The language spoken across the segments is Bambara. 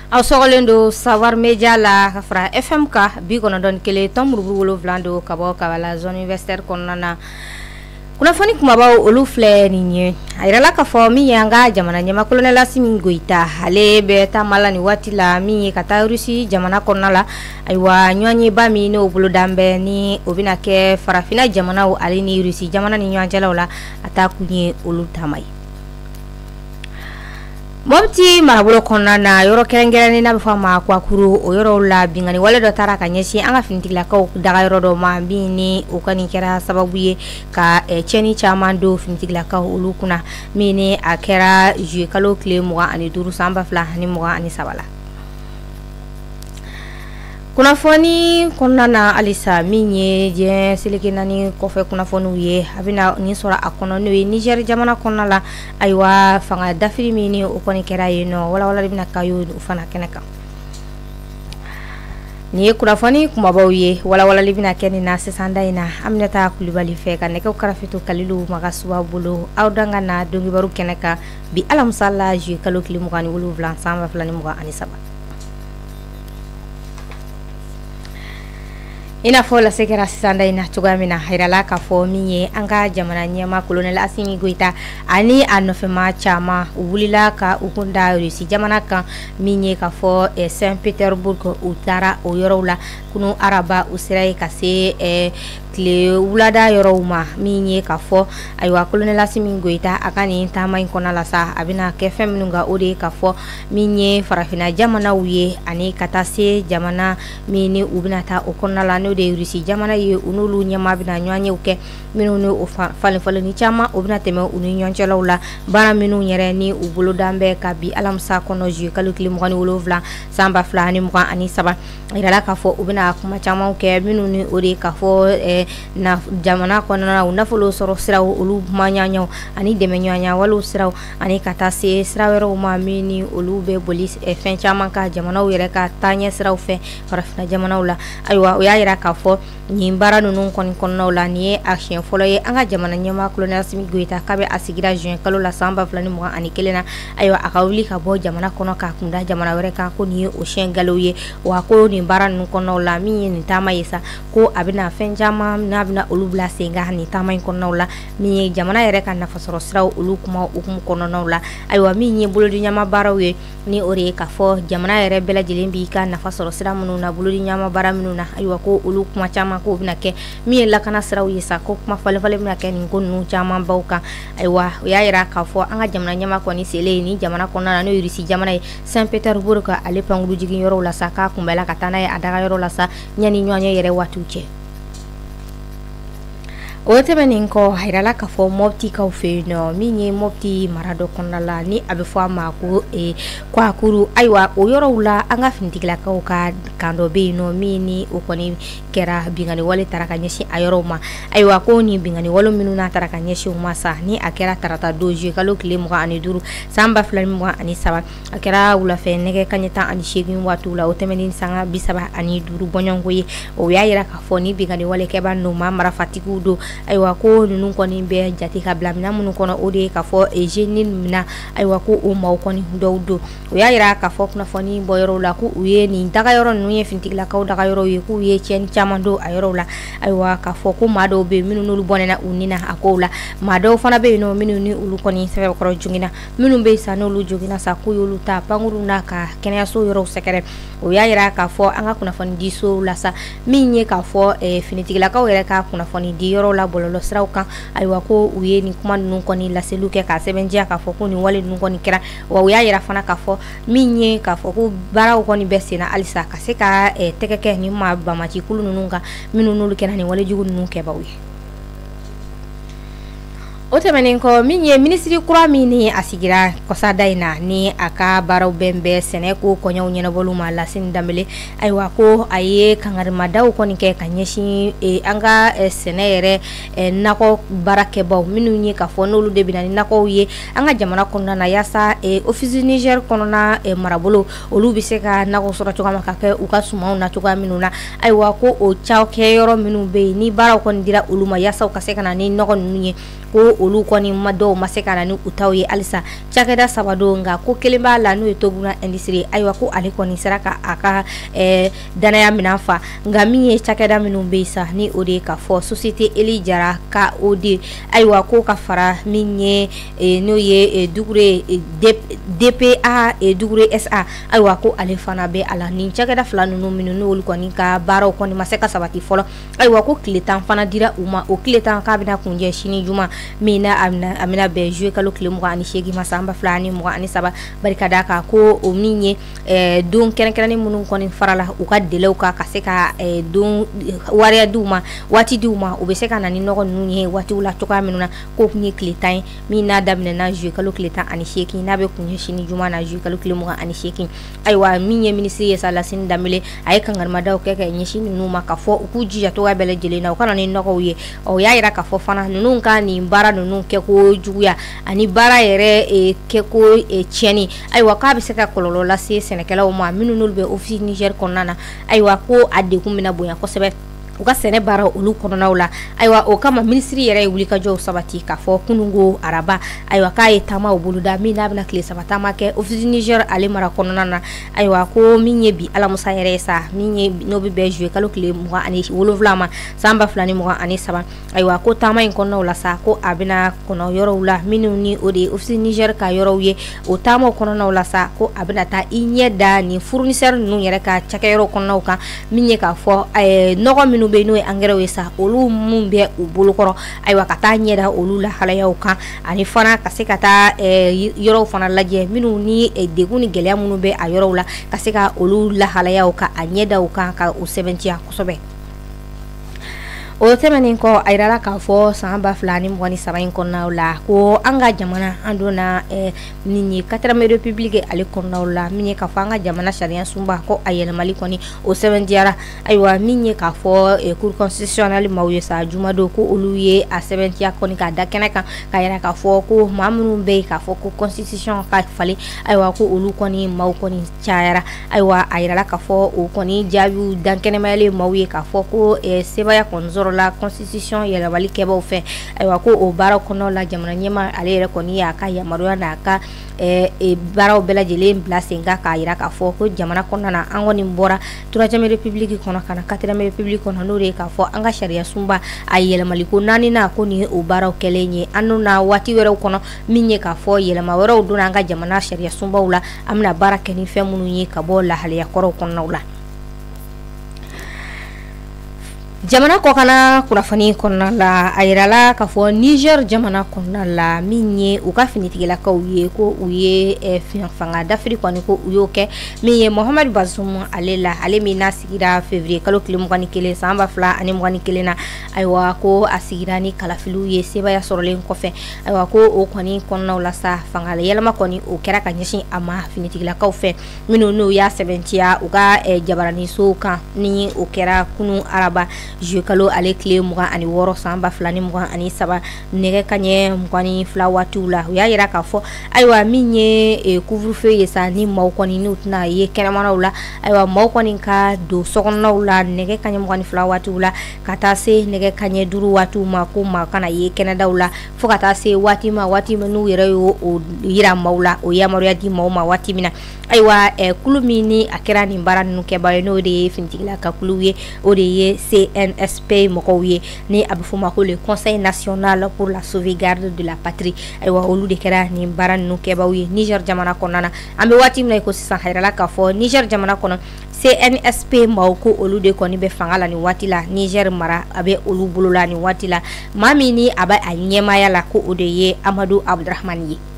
aw sogolen do Savoir Media la ka fara FM ka bi kɔnɔntɔn kelen tɔn muruburu wolonwula do ka bɔ Kabala zone universitaire kɔnɔna na. Kunnafoni kumabaw olu filɛ nin ye a yirala ka fɔ min ye an ka jamana ɲɛma Colonel Assimi Goïta ale bɛ taamala ni waati la min ye ka taa Rusi jamana kɔnɔna la ayiwa ɲɔgɔnyeba min n'o bolodan bɛ ni o bɛna kɛ farafina jamanaw ale ni Rusi jamana ni ɲɔgɔn cɛlaw la a taa kun ye olu taama ye. Mopti marabolo kɔnɔna na yɔrɔ kɛrɛnkɛrɛnnen n'a bɛ fɔ a ma Kwakuru o yɔrɔw la bingani wale dɔ taara ka ɲɛsin an ka finitigilakaw daga yɔrɔ dɔ ma min ni o kɔni kɛra sababu ye ka cɛni caman don finitigilakaw olu kunna min ni a kɛra juillet kalo tile 25 san 2023 la. Kunnafoni kɔnɔna na alisa min ye diɲɛ seleke naani kɔfɛ kunnafoniw ye a bɛna nin sɔrɔ a kɔnɔ n'o ye Niger jamana kɔnɔna la ayiwa fanga dafiri min ni o kɔni kɛra yen nɔ walawalali bɛna k'a ye o fana kɛnɛ kan. Nin ye kunnafoni kumabaw ye walawalali bɛna kɛ nin na sisan da in na Aminata Kulibali fɛ ka nɛgɛw karafe to Kalilu Magasuba bolo aw danga na dɔnkibaru kɛnɛ kan bi alamisa la juillet kalo tile 27 san 2023. Ina fɔ la sekera sisan da ina cogoya min na hayrala ka fɔ min ye an ka jamana ɲɛma Colonel Assimi Goïta ani a nɔfɛma caman u wulila ka u kunda Rusi jamana kan min ye ka fɔ Saint Petersburg u taara o yɔrɔw la kunu araba u sera ka se tile wulada yɔrɔw ma min ye ka fɔ ayiwa Colonel Assimi Goïta a ka nin taama in kɔnɔna la sa a bɛna kɛ fɛn minnu ka o de ka fɔ min ye farafina jamanaw ye ani ka taa se jamana min ni u bɛna taa o kɔnɔna la n'o de Rusi jamana ye u n'olu ɲɛma bɛna ɲɔgɔn yew kɛ minnu ni o falenfaleni caman o bɛna tɛmɛ u ni ɲɔgɔn cɛlaw la baara minnu yɛrɛ ni u bolodan bɛ ka bi alamisa kɔnɔ juillet kalo tile 27 san 2023 yirala ka fɔ u bɛna kuma caman kɛ minnu ni o de ka fɔ na jamana kɔnɔna u nafolo sɔrɔ siraw olu maɲaɲaw ani dɛmɛ ɲɔgɔnya waliw siraw ani ka taa se sira wɛrɛw ma min ni olu bɛ boli fɛn caman ka jamanaw yɛrɛ ka taaɲɛ siraw fɛ farafina jamanaw la ayiwa o y'a yira ka fɔ nin baara ninnu kɔnɔnaw la nin ye action fɔlɔ ye an ka jamana ɲɛma Colonel Assimi Goïta k'a bɛ a sigira juin kalo la san 2021 na ayiwa a ka wuli ka bɔ jamana kɔnɔ k'a kunda jamana wɛrɛ kan ko nin ye o siɲɛ galo ye wa ko nin baara ninnu kɔnɔnaw la min ye nin taama ye sa ko a bɛna fɛn caman n'a bɛna olu bila sen kan nin taama in kɔnɔnaw la min ye jamana yɛrɛ ka nafasɔrɔ siraw olu kuma hukumu kɔnɔnaw la ayiwa min ye bolodi ɲama baaraw ye ni o de ye ka fɔ jamana yɛrɛ bɛɛ lajɛlen b'i ka nafasɔrɔ sira minnu na bolodi ɲama baara minnu na ayiwa ko olu kuma caman ko bɛna kɛ min ye lakana siraw ye sa ko kuma falenfalen bɛna kɛ nin ko ninnu caman baw kan ayiwa o y'a yira k'a fɔ an ka jamana ɲɛma kɔni selen ni jamana kɔnɔna na n'o ye Rusi jamana ye Saint Petersburg ka ale pankuru jigin yɔrɔw la sa k'a kunbɛla ka taa n'a ye a daga yɔrɔ la sa ɲani ɲɔgɔn ye yɛrɛ waatiw cɛ. O tɛmɛnen kɔ a yirala ka fɔ Moptikaw fɛ yen nɔ min ye Mopti mara dɔ kɔnɔna la ni a bɛ fɔ a ma ko Kwakuru ayiwa o yɔrɔw la an ka finitigilakaw ka kan dɔ bɛ yen nɔ min ni o kɔni kɛra bingani wale taara ka ɲɛsin a yɔrɔw ma ayiwa ko ni bingani wale minnu n'a taara ka ɲɛsin o ma sa ni a kɛra tarata don juillet kalo tile 25 san 2023 a kɛra wulafɛ nɛgɛ kanɲɛ 18 waatiw la o tɛmɛnen sanga 35 bɔɲɔgɔnko ye o y'a yira k'a fɔ ni bingani wale kɛba n'o ma marafatigiw don ayiwa ko ninnu kɔni bɛ jate ka bila minɛn minnu kɔnɔ o de ye ka fɔ génie mina ayiwa ko o maaw kɔni dɔw don o y'a yira k'a fɔ kunnafoni bɔ yɔrɔw la ko u ye nin daga yɔrɔ ninnu ye finitigilakaw daga yɔrɔw ye k'u ye tiɲɛni caman don a yɔrɔw la ayiwa k'a fɔ ko maa dɔw bɛ yen minnu n'olu bɔnɛna u nina a kow la maa dɔw fana bɛ yen nɔ minnu ni olu kɔni sɛbɛkɔrɔ jogina minnu bɛ yen sa n'olu jogina sa k'u y'olu ta pankuru n'a ka kɛnɛyaso yɔrɔw sɛgɛrɛ o y'a yira k'a fɔ an ka kunnafoni di sow la sa min ye k'a fɔ finitigilakaw yɛrɛ ka kunnafoni di yɔrɔw la bɔlɔlɔ siraw kan ayiwa ko u ye nin kuma ninnu kɔni laseliw kɛ k'a sɛbɛntiya k'a fɔ ko nin wale ninnu kɔni kɛra wa u y'a yira fana k'a fɔ min ye k'a fɔ ko baaraw kɔni bɛ senna halisa ka se ka tɛgɛ kɛ nin maa bamacikulu ninnu kan minnu n'olu kɛra nin walejugu ninnu kɛbaw ye. O tɛmɛnen kɔ min ye minisiri kura min ni a sigira kɔsada in na ni a ka baaraw bɛn bɛɛ sɛnɛ ko kɔɲɔw ɲɛnabɔliw ma Lasini Danbele ayiwa ko a ye kangarimadaw kɔni kɛ ka ɲɛsin an ka sɛnɛ yɛrɛ nakɔ baarakɛbaw minnu ye ka fɔ n'olu de bɛna ni nakɔw ye an ka jamana kɔnɔna na yaasa office Niger kɔnɔna marabolo olu bɛ se ka nakɔ sɔrɔ cogoya min ka kɛ u ka sumanw na cogoya minnu na ayiwa ko o cakɛyɔrɔ minnu bɛ yen ni baaraw kɔni dira olu ma yaasa u ka se ka na ni nɔgɔ ninnu ye ko olu kɔni ma dɔw ma se ka na ni u taw ye alisa cakɛda saba don nga ko kelen b'a la n'o ye Tobuna industrie ayiwa ko ale kɔni sera ka a ka danaya minan fa nga min ye cakɛda minnu be sa ni o de ka fɔ société Eli Jara ka o de ayiwa ko ka fara min ye n'o ye Dugure DPA Dugure SA ayiwa ko ale fana be ala ni cakɛda fila ninnu minnu n'olu kɔni ka baaraw kɔni ma se ka sabati fɔlɔ ayiwa ko tile 10 fana dira u ma o tile 10 k'a bɛna kunjɛ sini juma min na amina bɛn juillet kalo tile 28 ma san 2023 barika da ka ko o min ye don kɛrɛnkɛrɛnnen minnu kɔni farala u ka delew ka se ka don wariya diw ma waati diw ma u bɛ se ka na ni nɔgɔ ninnu ye waatiw la cogoya minnu na ko kun ye tile 10 ye min n'a daminɛna juillet kalo tile 18 n'a bɛ kunjɛ sini juma na juillet kalo tile 28 ayiwa min ye ministre ye sa Lasini Danbele a ye kangarimadaw kɛ ka ɲɛsin ninnu ma ka fɔ u k'u jija cogoya bɛɛ lajɛlen na u kana ni nɔgɔw ye o y'a yira ka fɔ fana ninnu ka nin baara ninnu kɛ ko juguya ani baara yɛrɛ kɛ ko tiɲɛni ayiwa k'a bɛ se ka kɔlɔlɔ lase sɛnɛkɛlaw ma minnu n'olu bɛ office Niger kɔnɔna na ayiwa ko a degun bɛna bonya kosɛbɛ u ka sɛnɛ baara olu kɔnɔnaw la ayiwa o kama ministre yɛrɛ ye wulikajɔw sabati k'a fɔ kunungo araba ayiwa k'a ye taama u boloda min n'a bɛna tile 3 taama kɛ office Niger ale mara kɔnɔna na ayiwa ko min ye bi alamusa yɛrɛ ye sa min ye n'o bɛ bɛn juillet kalo tile 27 ma san 2023 ayiwa ko taama in kɔnɔnaw la sa ko a bɛna kɔnɔ yɔrɔw la minnu ni o de ye office Niger ka yɔrɔw ye o taamaw kɔnɔnaw la sa ko a bɛna taa i ɲɛ da ni fournisseur ninnu yɛrɛ ka cakɛyɔrɔ kɔnɔnaw kan min ye k'a fɔ nɔgɔ minnu be n'o ye engrais ye sa olu mun bɛ u bolokɔrɔ ayiwa ka taa ɲɛda olu la halayaw kan ani fana ka se ka taa yɔrɔw fana lajɛ minnu ni degun ni gɛlɛya minnu bɛ a yɔrɔw la ka se ka olu lahalayaw ka a ɲɛdaw kan ka u sɛbɛntiya kosɛbɛ o tɛmɛnen kɔ a yirala k'a fɔ san 2023 in kɔnɔnaw la ko an ka jamana an donna nin ye 4ème république ale kɔnɔnaw la min ye k'a fɔ an ka jamana sariya sunba ko a yɛlɛmali kɔni o sɛbɛntiyara ayiwa min ye k'a fɔ cour constitutionnelle maaw ye sa jumadon ko olu ye a sɛbɛntiya kɔni k'a da kɛnɛ kan k'a yira k'a fɔ ko maa minnu bɛ yen k'a fɔ ko constitution ka falen ayiwa ko olu kɔni maaw kɔni cayara ayiwa a yirala k'a fɔ o kɔni jaabiw dankɛnɛmayalen maaw ye k'a fɔ ko sebaya kɔni sɔrɔ la constitution yɛlɛmali kɛbaw fɛ ayiwa ko o baaraw kɔnɔ la jamana ɲɛma ale yɛrɛ kɔni y'a ka yamaruya n'a ka baaraw bɛɛ lajɛlen bila sen kan k'a yira k'a fɔ ko jamana kɔnɔna na an kɔni bɔra 3ème république kɔnɔ ka na 4ème république kɔnɔ n'o de ye k'a fɔ an ka sariya sunba a yɛlɛmali ko 4nan ko nin ye o baaraw kɛlen ye an donna waati wɛrɛw kɔnɔ min ye k'a fɔ yɛlɛma wɛrɛw donna an ka jamana sariya sunbaw la an bɛna baara kɛ ni fɛn minnu ye ka bɔ lahalaya kɔrɔw kɔnɔnaw la jamana kɔkana kunnafoni kɔnɔna la a yirala k'a fɔ Niger jamana kɔnɔna la min ye u ka finitigilakaw ye ko u ye fanga dafiri kɔni ko u y'o kɛ min ye Mohamed Bazoum ale la ale min n'a sigira février kalo tile 21 san 2021 na ayiwa ko a sigira ni kalafiliw ye sebaya sɔrɔlen kɔfɛ ayiwa ko o kɔni kɔnɔnaw la sa fanga yɛlɛma kɔni o kɛra ka ɲɛsin a ma finitigilakaw fɛ minnu n'u y'a sɛbɛntiya u ka jabaranisow kan ni o kɛra kunun araba juillet kalo ale tile 26 san 2023 nɛgɛ kaɲɛ 22 waatiw la u y'a yira k'a fɔ ayiwa min ye couvre-feu ye sa ni maaw kɔni n'u tɛna ye kɛnɛmanaw la ayiwa maaw kɔni ka don sokɔnɔnaw la nɛgɛ kaɲɛ 22 waatiw la ka taa se nɛgɛ kaɲɛ 5 waatiw ma ko maa kana ye kɛnɛdaw la fo ka taa se waati min n'u yɛrɛ y'o yira maaw la o yamaruya di maaw ma waati min na ayiwa kulu min ni a kɛra nin baara ninnu kɛbaa ye n'o de ye finitigilaka kulu ye o de ye CNSP mɔgɔw ye ni a bɛ f'o ma ko le Conseil national pour la sauvegarde de la patrie ayiwa olu de kɛra nin baara ninnu kɛbaaw ye Niger jamana kɔnɔna na an bɛ waati min na ko sisan a yirala k'a fɔ Niger jamana kɔnɔ CNSP maaw ko olu de kɔni bɛ fanga la nin waati la Niger mara a bɛ olu bolo la nin waati la maa min ni a bɛ a ɲɛmaaya la ko o de ye Amadu Abdurahmani ye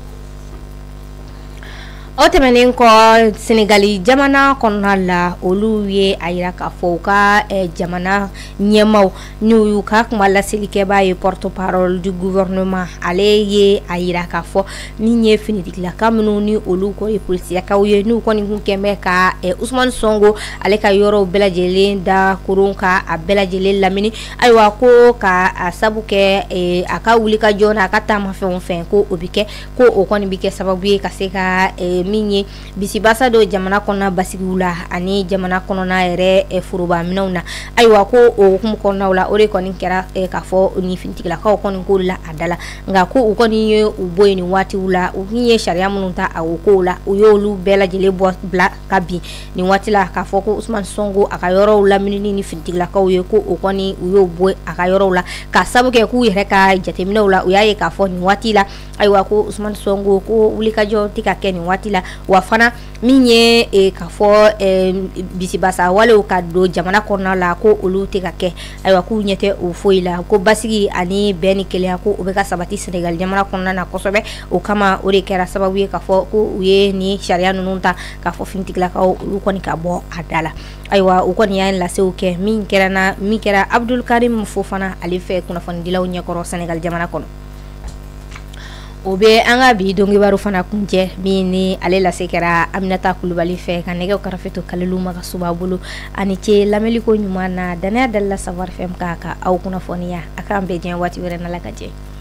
o tɛmɛnen kɔ Senegali jamana kɔnɔna la olu ye a yira k'a fɔ u ka jamana ɲɛmaw n'u y'u ka kuma laselikɛbaa ye porte-parole du gouvernement ale ye a yira k'a fɔ min ye finitigilaka minnu ni olu kɔ ye polisiyakaw ye n'u kɔni kun kɛn bɛ ka Ousmane Sonko ale ka yɔrɔw bɛɛ lajɛlen da koron ka a bɛɛ lajɛlen lamini ayiwa ko ka a sabu kɛ a ka wulikajɔ n'a ka taamafɛnw fɛn ko o bɛ kɛ ko o kɔni bɛ kɛ sababu ye ka se ka min ye bisibasa do jamana kɔnɔna basigiw la ani jamana kɔnɔna yɛrɛ foroba minɛnw na ayiwa ko o hukumu kɔnɔnaw la o de kɔni kɛra k'a fɔ ni finitigilakaw kɔni ko la a dala nka ko u kɔni ye u bɔ yen nin waatiw la u kun ye sariya minnu ta a o kow la u y'olu bɛɛ lajɛlen bɔ bila ka bin nin waati la k'a fɔ ko Usmane Sonko a ka yɔrɔw laminini ni finitigilakaw ye ko o kɔni u y'o bɔ a ka yɔrɔw la ka sabu kɛ k'u yɛrɛ ka jateminɛw la u y'a ye k'a fɔ nin waati la ayiwa ko Usmane Sonko ko wulikajɔ tɛ ka kɛ nin waati la wa fana min ye k'a fɔ bisibasa walew ka don jamana kɔnɔna la ko olu tɛ ka kɛ ayiwa k'u ɲɛ tɛ o foyi la ko basigi ani bɛn ni kelenya ko o bɛ ka sabati Senegal jamana kɔnɔna na kosɛbɛ o kama o de kɛra sababu ye k'a fɔ ko u ye ni sariya ninnu ta k'a fɔ finitigilakaw olu kɔni ka bɔ a da la ayiwa u kɔni y'a lasew kɛ min kɛra Abdul Karim Fofana ale fɛ kunnafonidilaw ɲɛkɔrɔ Senegal jamana kɔnɔ o bɛ an ka bi dɔnkibaru fana kuncɛ min ni ale lase kɛra Aminata Kulubali fɛ ka nɛgɛw karafe to Kalilu Magasuba bolo ani ce lamɛliko ɲuman na Danaya Dalila Savoir FM ka aw kunnafoniya a k'an bɛɛ diɲɛ waati wɛrɛ n'Ala ka jɛ